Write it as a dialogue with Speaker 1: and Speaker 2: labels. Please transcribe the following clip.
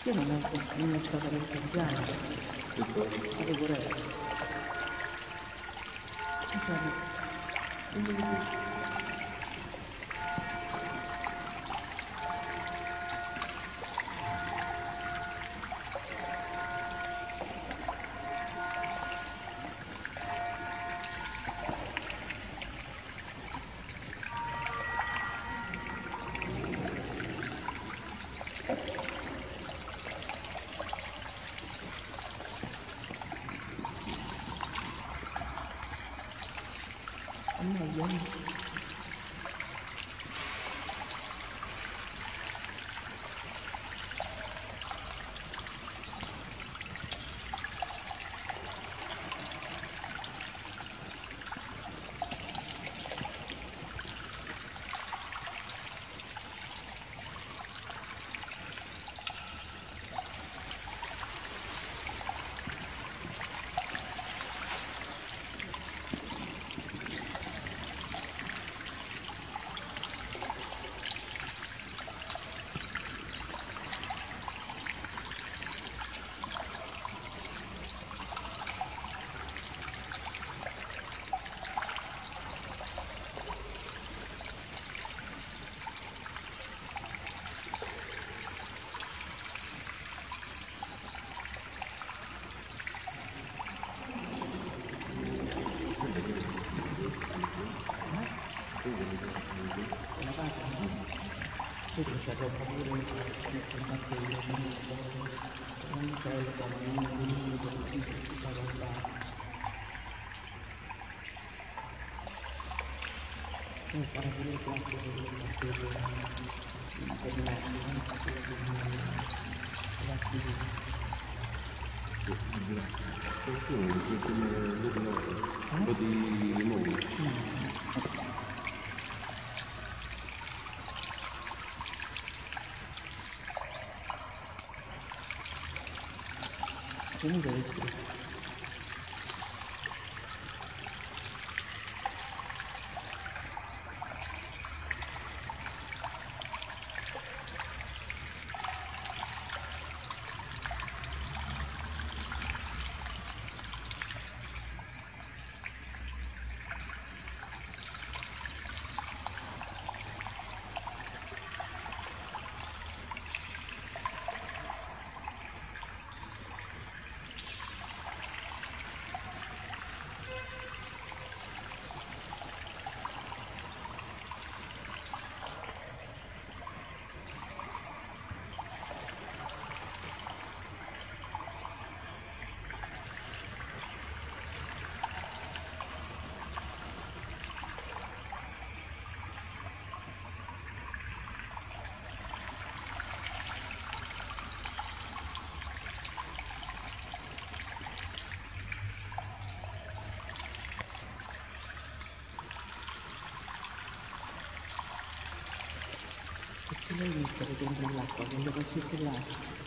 Speaker 1: Perché non è stata rimpianto? La pecorella. È meglio. Sì, c'è troppo pure il martello, non c'è il cammino, tutta roba. Non sarà pure il classico del martello, per me, non capire che un po' di limone. Comunque l'hai visto che dentro l'acqua, quando facessi l'acqua.